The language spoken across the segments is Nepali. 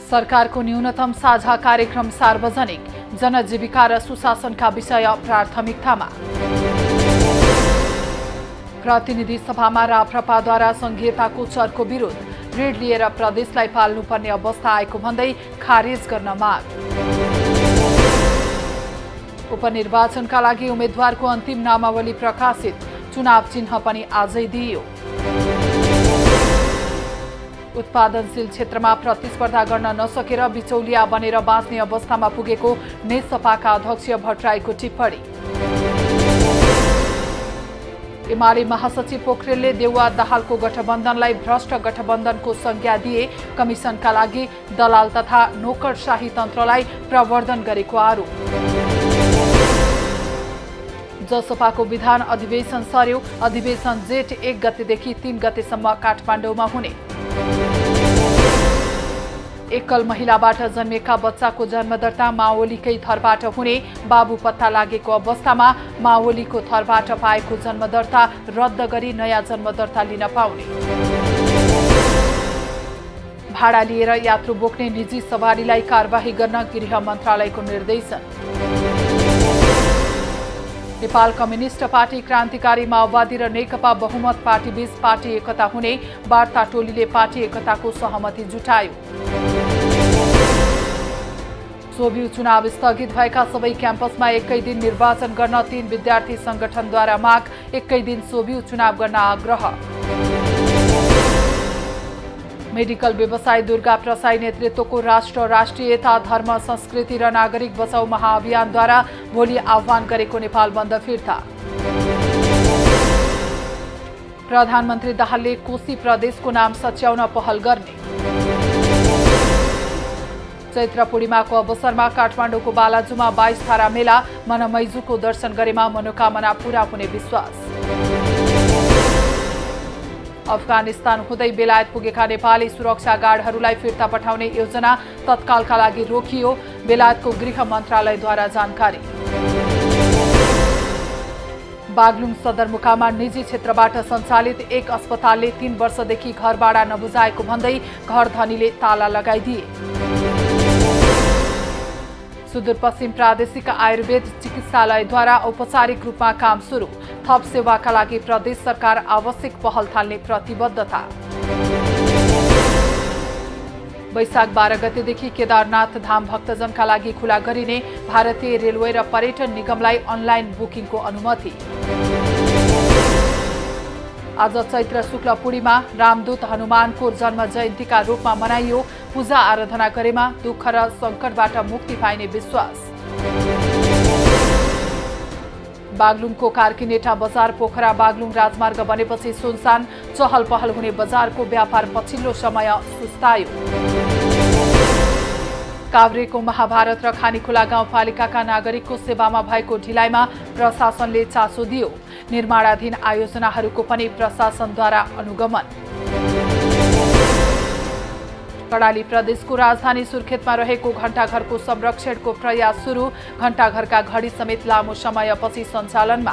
सरकारको न्यूनतम साझा कार्यक्रम सार्वजनिक, जनजीविका र सुशासनका विषय प्राथमिकतामा। प्रतिनिधि सभामा राप्रपाद्वारा संघीयताको चर्को विरोध, ऋण लिएर प्रदेशलाई पाल्नुपर्ने अवस्था आएको भन्दै खारेज गर्न माग। उपनिर्वाचनका लागि उम्मेद्वारको अन्तिम नामावली प्रकाशित, चुनाव चिन्ह पनि आजै दिइयो। उत्पादनशील क्षेत्रमा प्रतिस्पर्धा गर्न नसकेर बिचौलिया बनेर बाँच्ने अवस्थामा पुगेको नेसपाका अध्यक्ष भट्टराईको टिप्पणी। एमाले महासचिव पोखरेलले देउवा दाहालको गठबन्धनलाई भ्रष्ट गठबन्धनको संज्ञा दिए, कमिसनका लागि दलाल तथा नोकरशाही तन्त्रलाई प्रवर्धन गरेको आरोप। जसपाको विधान अधिवेशन सर्यो, अधिवेशन जेठ 1 गतेदेखि 3 गतेसम्म काठमाडौँमा हुने। एकल महिलाबाट जन्मेका बच्चाको जन्मदर्ता माओलीकै थरबाट हुने, बाबु पत्ता लागेको अवस्थामा माओलीको थरबाट पाएको जन्मदर्ता रद्द गरी नयाँ जन्मदर्ता लिन पाउने। भाडा लिएर यात्रु बोक्ने निजी सवारीलाई कारबाही गर्न गृह मन्त्रालयको निर्देशन। नेपाल कम्युनिस्ट पार्टी, क्रान्तिकारी माओवादी र नेकपा बहुमत पार्टीबीच पार्टी एकता हुने, वार्ता टोलीले पार्टी एकताको सहमति जुटायो। सोभियु चुनाव स्थगित भएका सबै क्याम्पसमा एकै दिन निर्वाचन गर्न 3 विद्यार्थी संगठनद्वारा माग, एकै दिन सोभियु चुनाव गर्न आग्रह। मेडिकल व्यवसायी दुर्गा प्रसाई नेतृत्वको राष्ट्र, राष्ट्रियता, धर्म, संस्कृति र नागरिक बचाउ महाअभियानद्वारा भोलि आह्वान गरेको नेपाल बन्द फिर्ता। प्रधानमन्त्री दाहालले कोशी प्रदेशको नाम सच्याउन पहल गर्ने। चैत्र पूर्णिमाको अवसरमा काठमाडौँको बालाजुमा 22 थारा मेला, मनमैजुको दर्शन गरेमा मनोकामना पूरा हुने विश्वास। अफगानिस्तान हुँदै बेलायत पुगेका नेपाली सुरक्षा गार्डहरूलाई फिर्ता पठाउने योजना तत्कालका लागि रोकियो, बेलायतको गृह मन्त्रालयद्वारा जानकारी। बागलुङ सदरमुकाममा निजी क्षेत्रबाट सञ्चालित एक अस्पतालले 3 वर्षदेखि घर भाडा नबुझाएको भन्दै घर धनीले ताला लगाइदिए। सुदूरपश्चिम प्रादेशिक आयुर्वेद चिकित्सालयद्वारा औपचारिक रूपमा काम सुरु, थप सेवाका लागि प्रदेश सरकार आवश्यक पहल थाल्ने प्रतिबद्धता। वैशाख 12 गतेदेखि केदारनाथ धाम भक्तजनका लागि खुला गरिने, भारतीय रेलवे र पर्यटन निगमलाई अनलाइन बुकिङको अनुमति। आज चैत्र शुक्ल पूर्णिमा, रामदूत हनुमानको जन्म जयन्तीका रूपमा मनाइयो, पूजा आराधना गरेमा दुःख र संकटबाट मुक्ति पाइने विश्वास। बागलुङको कार्कीनेटा बजार पोखरा बागलुङ राजमार्ग बनेपछि सुनसान, चहल पहल हुने बजारको व्यापार पछिल्लो समय सुस्तायो। काभ्रेको महाभारत र खानीखोला गाउँपालिकाका नागरिकको सेवामा भएको ढिलाइमा प्रशासनले चासो दियो, निर्माणाधीन आयोजनाहरूको पनि प्रशासनद्वारा अनुगमन। कर्णाली प्रदेशको राजधानी सुर्खेतमा रहेको घण्टाघरको संरक्षणको प्रयास सुरु, घण्टाघरका घडी समेत लामो समयपछि सञ्चालनमा।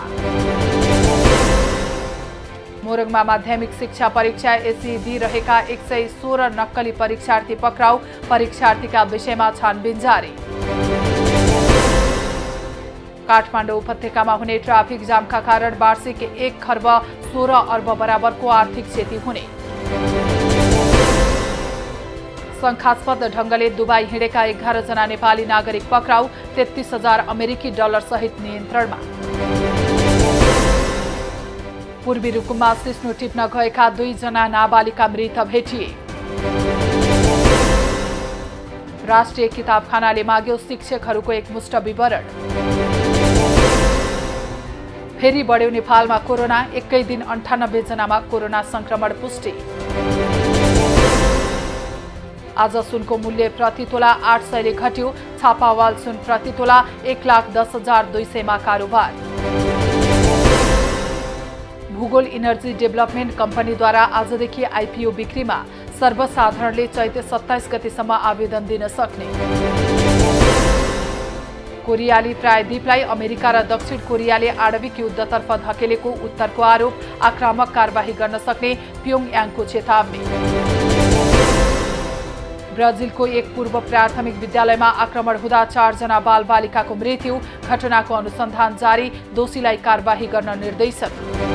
मोरङमा माध्यमिक शिक्षा परीक्षा एसईडी रहेका 116 नक्कली परीक्षार्थी पक्राउ, परीक्षार्थीका विषयमा छानबिन जारी। काठमाडौँ उपत्यकामा हुने ट्राफिक जामका कारण वार्षिक 1 खर्ब 16 अर्ब बराबरको आर्थिक क्षति हुने। शंकास्पद ढंगले दुबई हिँडेका 11 जना नेपाली नागरिक पक्राउ, 33,000 अमेरिकी डलर सहित नियन्त्रणमा। पूर्वी रुकुममा सिस्नो टिप्न गएका 2 जना नाबालिका मृत भेटिए। राष्ट्रिय किताबखानाले माग्यो शिक्षकहरूको एकमुष्ट विवरण। फेरि बढ्यो नेपालमा कोरोना, एकै दिन 98 जनामा कोरोना संक्रमण पुष्टि। आज सुनको मूल्य प्रति तोला 800 ले घट्यो, छापावाल सुन प्रति तोला 1,10,200 मा कारोबार। भूगोल इनर्जी डेभलपमेन्ट कम्पनीद्वारा आजदेखि आइपिओ बिक्रीमा, सर्वसाधारणले चैत्र 27 गतेसम्म आवेदन दिन सक्ने। कोरियाली प्रायद्वीपलाई अमेरिका र दक्षिण कोरियाले आणविक युद्धतर्फ धकेलेको उत्तरको आरोप, आक्रामक कारबाही गर्न सक्ने प्योङयाङको चेतावनी। ब्राजिलको एक पूर्व प्राथमिक विद्यालयमा आक्रमण हुँदा 4 जना बालबालिकाको मृत्यु। घटनाको अनुसन्धान जारी, दोषीलाई कारबाही गर्न निर्देशन।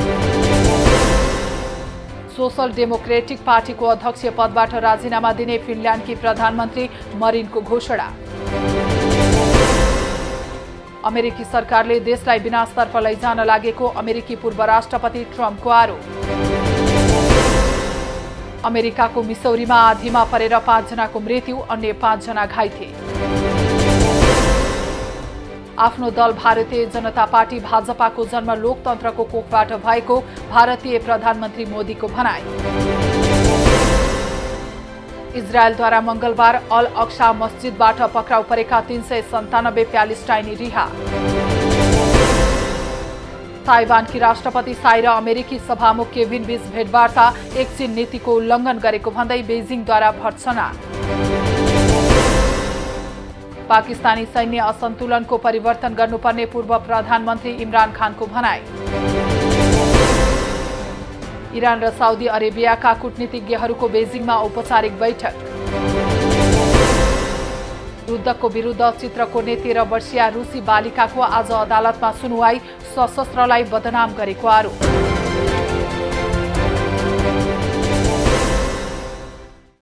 सोशल डेमोक्रेटिक पार्टीको अध्यक्ष पदबाट राजीनामा दिने फिनल्यान्डकी प्रधानमन्त्री मरिनको घोषणा। अमेरिकी सरकारले देशलाई विनाशतर्फ लैजान लागेको अमेरिकी पूर्व राष्ट्रपति ट्रम्पको आरोप। अमेरिकाको मिसौरीमा आँधीमा परेर 5 जनाको मृत्यु, अन्य 5 जना घाइते। आफ्नो दल भारतीय जनता पार्टी भाजपाको जन्म लोकतन्त्रको कोखबाट भएको भारतीय प्रधानमन्त्री मोदीको भनाई। इजरायलद्वारा मंगलबार अल अक्सा मस्जिदबाट पक्राउ परेका 397 प्यालेस्टाइनी रिहा। ताइवानकी राष्ट्रपति साई र अमेरिकी सभामुख केभिन बीच भेटवार्ता, एकछिन नीतिको उल्लङ्घन गरेको भन्दै बेजिङद्वारा भर्त्सना। पाकिस्तानी सैन्य असन्तुलनको परिवर्तन गर्नुपर्ने पूर्व प्रधानमन्त्री इमरान खानको भनाई। इरान र साउदी अरेबियाका कूटनीतिज्ञहरूको बेजिङमा औपचारिक बैठक। युद्धको विरुद्ध चित्र कोर्ने 13 वर्षीय रुसी बालिकाको आज अदालतमा सुनुवाई, सशस्त्रलाई बदनाम गरेको आरोप।